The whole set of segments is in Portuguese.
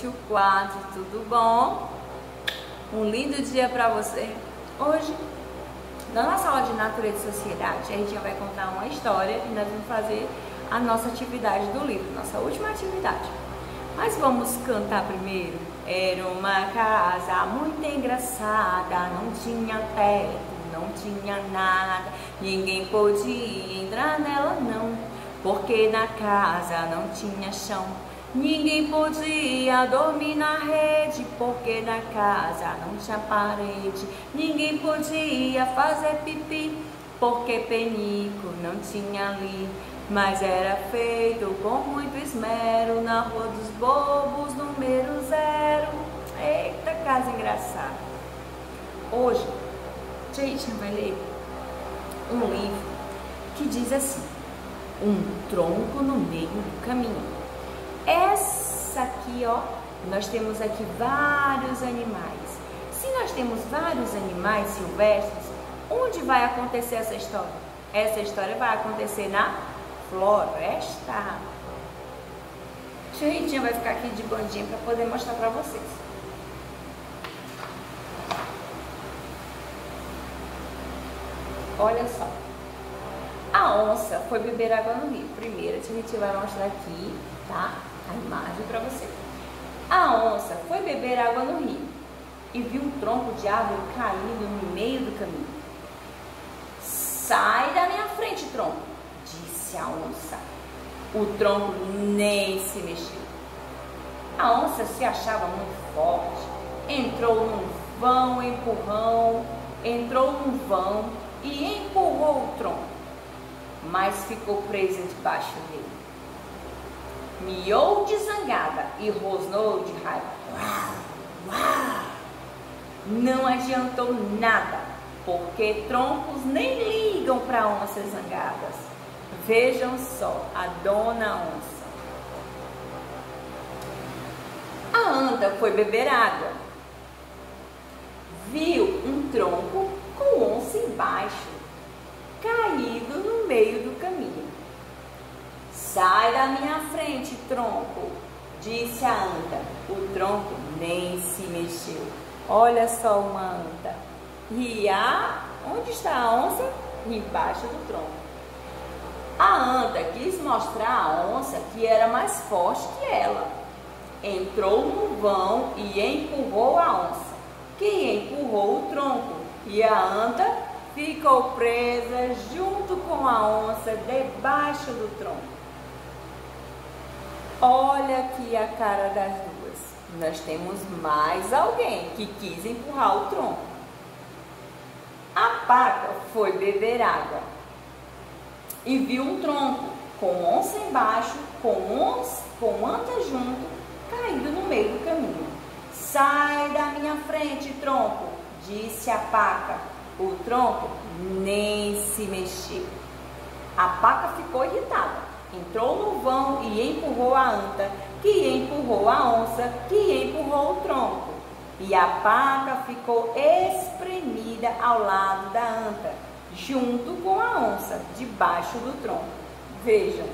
noite, o 4, tudo bom? Um lindo dia para você. Hoje, na nossa aula de Natureza e Sociedade, a gente já vai contar uma história e nós vamos fazer a nossa atividade do livro, nossa última atividade. Mas vamos cantar primeiro. Era uma casa muito engraçada, não tinha teto, não tinha nada, ninguém podia entrar nela não, porque na casa não tinha chão. Ninguém podia dormir na rede, porque na casa não tinha parede. Ninguém podia fazer pipi, porque penico não tinha ali. Mas era feito com muito esmero, na Rua dos Bobos, número 0. Eita, casa engraçada! Hoje, a gente vai ler um livro que diz assim: um tronco no meio do caminho. Essa aqui, ó, nós temos aqui vários animais. Se nós temos vários animais silvestres, onde vai acontecer essa história? Essa história vai acontecer na floresta. A Ritinha vai ficar aqui de bandinha para poder mostrar para vocês. Olha só. A onça foi beber água no rio. Primeiro, a Ritinha vai mostrar aqui, tá? A imagem para você. A onça foi beber água no rio e viu um tronco de árvore caindo no meio do caminho. Sai da minha frente, tronco, disse a onça. O tronco nem se mexeu. A onça se achava muito forte. Entrou num vão e empurrou o tronco, mas ficou presa debaixo dele. Miou de zangada e rosnou de raiva. Uau, uau. Não adiantou nada, porque troncos nem ligam para onças zangadas. Vejam só, a dona onça. A anta foi beber água. Viu um tronco com onça embaixo, caído no meio do caminho. Sai da minha frente, tronco, disse a anta. O tronco nem se mexeu. Olha só uma anta. E onde está a onça? Embaixo do tronco. A anta quis mostrar à onça que era mais forte que ela. Entrou no vão e empurrou a onça, que empurrou o tronco. E a anta ficou presa junto com a onça debaixo do tronco. Olha aqui a cara das duas. Nós temos mais alguém que quis empurrar o tronco. A paca foi beber água e viu um tronco com onça embaixo, com anta junto, caído no meio do caminho. Sai da minha frente, tronco, disse a paca. O tronco nem se mexeu. A paca ficou irritada. Entrou no vão e empurrou a anta, que empurrou a onça, que empurrou o tronco. E a paca ficou espremida ao lado da anta, junto com a onça, debaixo do tronco. Vejam.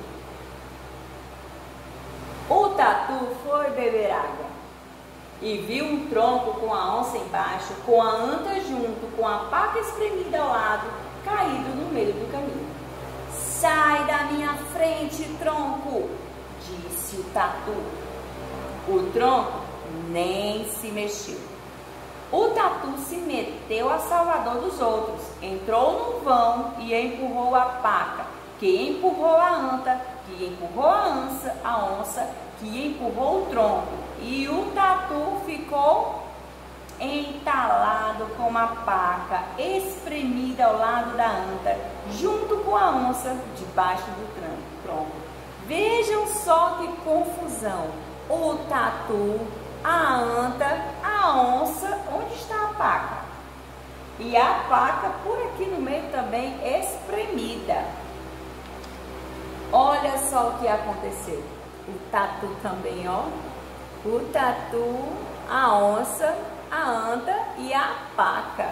O tatu foi beber água e viu um tronco com a onça embaixo, com a anta junto, com a paca espremida ao lado, caído no meio do caminho. Sai da minha frente, tronco, disse o tatu. O tronco nem se mexeu. O tatu se meteu a salvador dos outros, entrou no vão e empurrou a paca, que empurrou a anta, que empurrou a onça, que empurrou o tronco. E o tatu ficou entalado com a paca, espremida ao lado da anta, junto com a onça, debaixo do tronco. Vejam só que confusão. O tatu, a anta, a onça, onde está a paca? E a paca por aqui no meio também espremida. Olha só o que aconteceu. O tatu também, ó. O tatu, a onça, a anta e a paca.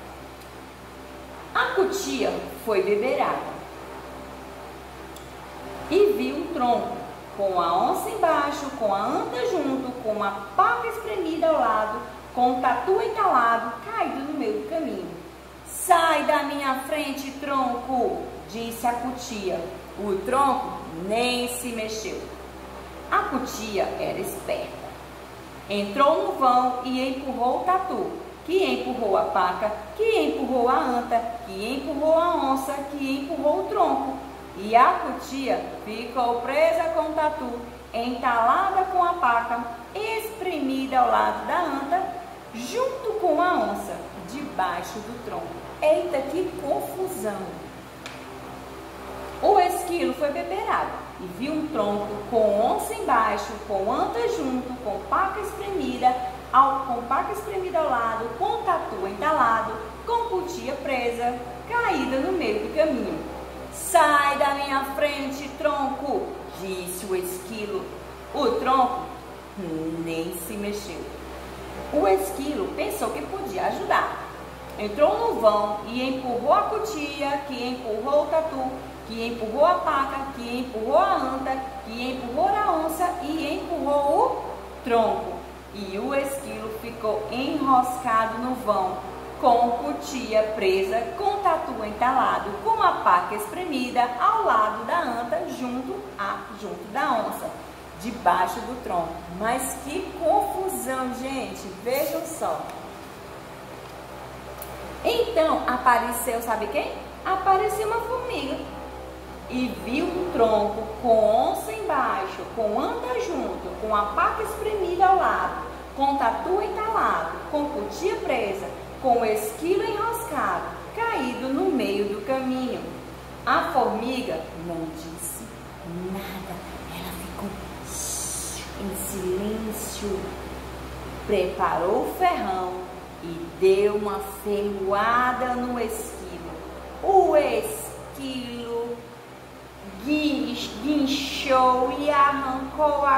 A cutia foi beber água e viu um tronco com a onça embaixo, com a anta junto, com a paca espremida ao lado, com o tatu entalado, caído no meio do caminho. Sai da minha frente, tronco, disse a cutia. O tronco nem se mexeu. A cutia era esperta. Entrou no vão e empurrou o tatu, que empurrou a paca, que empurrou a anta, que empurrou a onça, que empurrou o tronco. E a cutia ficou presa com o tatu, entalada com a paca, espremida ao lado da anta, junto com a onça, debaixo do tronco. Eita, que confusão! O esquilo foi beber água e viu um tronco com onça embaixo, com anta junto, com paca espremida ao lado, com tatu entalado, com cutia presa, caída no meio do caminho. Sai da minha frente, tronco, disse o esquilo. O tronco nem se mexeu. O esquilo pensou que podia ajudar. Entrou no vão e empurrou a cutia, que empurrou o tatu, que empurrou a paca, que empurrou a anta, que empurrou a onça e empurrou o tronco. E o esquilo ficou enroscado no vão, com cutia presa, com tatu entalado, com a paca espremida ao lado da anta, junto da onça, debaixo do tronco. Mas que confusão, gente! Vejam só. Então apareceu, sabe quem? Apareceu uma formiga e viu um tronco com onça embaixo, com anta junto, com a paca espremida ao lado, com tatu entalado, com cutia presa, com o esquilo enroscado, caído no meio do caminho. A formiga não disse nada, ela ficou em silêncio, preparou o ferrão e deu uma ferroada no esquilo. O esquilo guinchou e arrancou a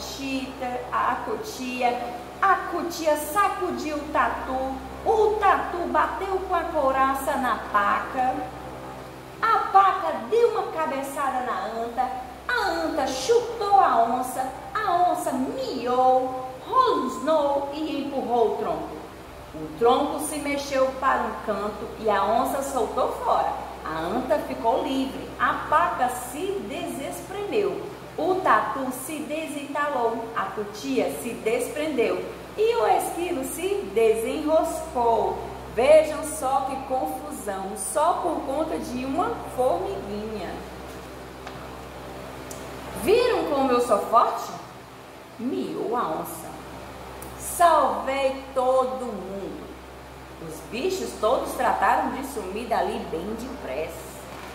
cutia sacudiu o tatu bateu com a couraça na paca, a paca deu uma cabeçada na a anta chutou a onça miou, rosnou e empurrou o tronco. O tronco se mexeu para um canto e a onça soltou fora. A anta ficou livre, a paca se desespremeu, o tatu se desentalou, a cutia se desprendeu e o esquilo se desenroscou. Vejam só que confusão, só por conta de uma formiguinha. Viram como eu sou forte? Miou a onça. Salvei todo mundo. Os bichos todos trataram de sumir dali bem depressa.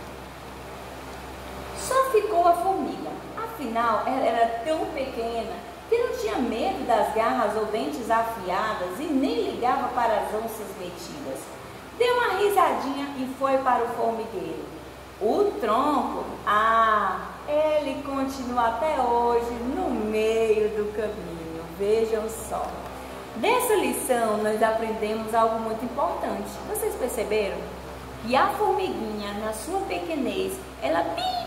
Só ficou a formiga. Afinal, ela era tão pequena que não tinha medo das garras ou dentes afiadas e nem ligava para as onças metidas. Deu uma risadinha e foi para o formigueiro. O tronco, ele continua até hoje no meio do caminho. Vejam só. Dessa lição nós aprendemos algo muito importante. Vocês perceberam? E a formiguinha, na sua pequenez, ela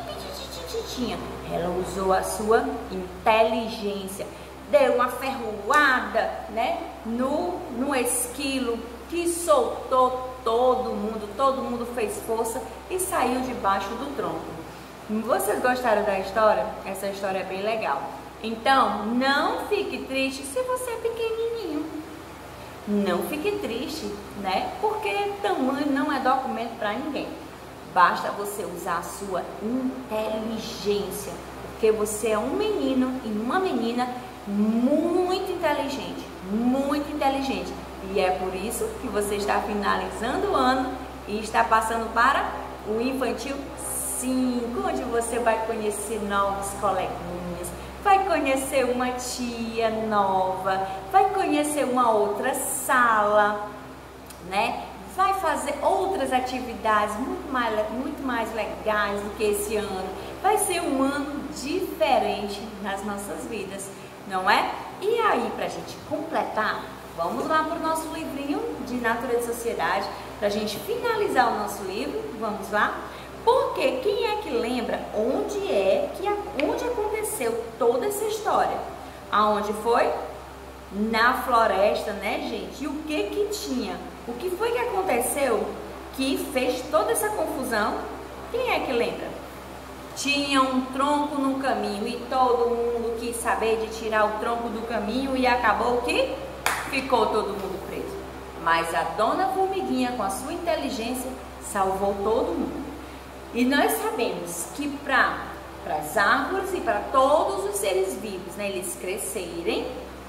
usou a sua inteligência, deu uma ferroada, no esquilo, que soltou todo mundo fez força e saiu debaixo do tronco. Vocês gostaram da história? Essa história é bem legal. Então, não fique triste se você é pequenininho. Não fique triste, porque tamanho não é documento para ninguém. Basta você usar a sua inteligência, porque você é um menino e uma menina muito inteligente, muito inteligente. E é por isso que você está finalizando o ano e está passando para o Infantil 5, onde você vai conhecer novos coleguinhas, vai conhecer uma tia nova, vai conhecer uma outra sala, vai fazer outras atividades muito mais legais do que esse ano. Vai ser um ano diferente nas nossas vidas, não é? E aí, para a gente completar, vamos lá para o nosso livrinho de Natureza e Sociedade, para a gente finalizar o nosso livro. Vamos lá? Porque quem é que lembra onde aconteceu aconteceu toda essa história? Aonde foi? Na floresta, né, gente? E o que que tinha? O que foi que aconteceu que fez toda essa confusão? Quem é que lembra? Tinha um tronco no caminho e todo mundo quis saber de tirar o tronco do caminho e acabou que ficou todo mundo preso. Mas a dona Formiguinha, com a sua inteligência, salvou todo mundo. E nós sabemos que para as árvores e para todos os seres vivos, né, eles crescerem,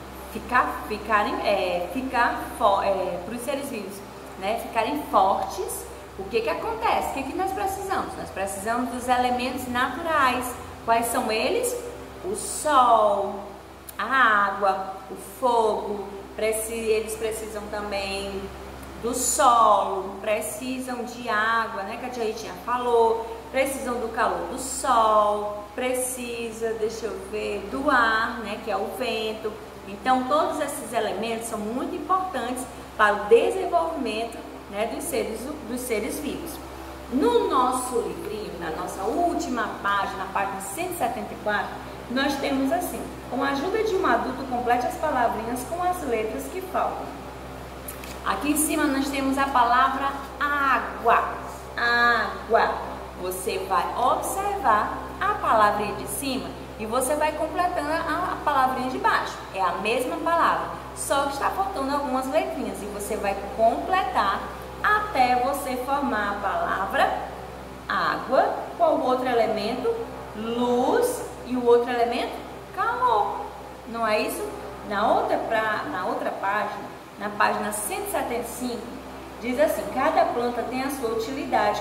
para os seres vivos, né, ficarem fortes, o que que acontece? O que que nós precisamos? Nós precisamos dos elementos naturais. Quais são eles? O sol, a água, o fogo. Eles precisam também do solo, precisam de água, né, que a tia Ritinha falou, precisam do calor do sol, precisa, deixa eu ver, do ar, né, que é o vento. Então, todos esses elementos são muito importantes para o desenvolvimento, né, dos seres vivos. No nosso livrinho, na nossa última página, na página 174, nós temos assim: com a ajuda de um adulto, complete as palavrinhas com as letras que faltam. Aqui em cima nós temos a palavra água. Água. Você vai observar a palavrinha de cima e você vai completando a palavrinha de baixo. É a mesma palavra, só que está faltando algumas letrinhas e você vai completar até você formar a palavra água. Qual o outro elemento? Luz. E o outro elemento? Calor. Não é isso? Na outra página, na página 175, diz assim: cada planta tem a sua utilidade.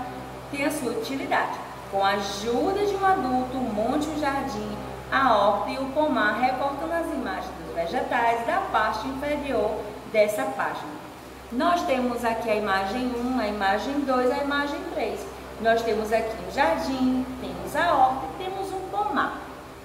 Com a ajuda de um adulto, monte um jardim, a horta e o pomar, recortando as imagens dos vegetais da parte inferior dessa página. Nós temos aqui a imagem 1, a imagem 2, a imagem 3. Nós temos aqui um jardim, temos a horta e temos um pomar.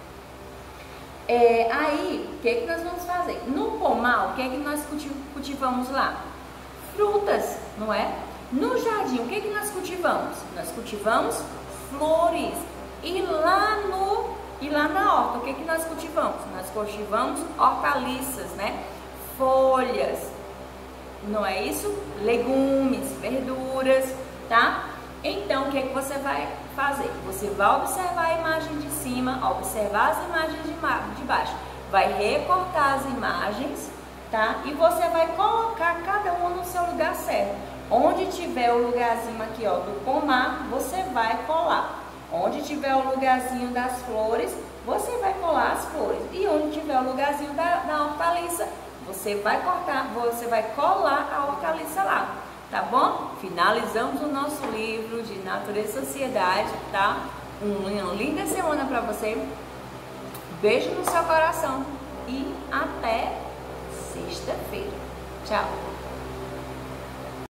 Aí, o que nós vamos fazer? No pomar, o que nós cultivamos lá? Frutas, não é? No jardim, o que nós cultivamos? Nós cultivamos flores. E lá na horta, o que nós cultivamos? Nós cultivamos hortaliças, né? Folhas, não é isso? Legumes, verduras, tá? Então, o que você vai fazer? Você vai observar a imagem de cima, observar as imagens de baixo, vai recortar as imagens, tá? E você vai colocar cada uma no seu lugar certo. Onde tiver o lugarzinho aqui, ó, do pomar, você vai colar. Onde tiver o lugarzinho das flores, você vai colar as flores. E onde tiver o lugarzinho da hortaliça, você vai colar a hortaliça lá. Tá bom? Finalizamos o nosso livro de Natureza e Sociedade, tá? Uma linda semana para você. Beijo no seu coração e até sexta-feira. Tchau!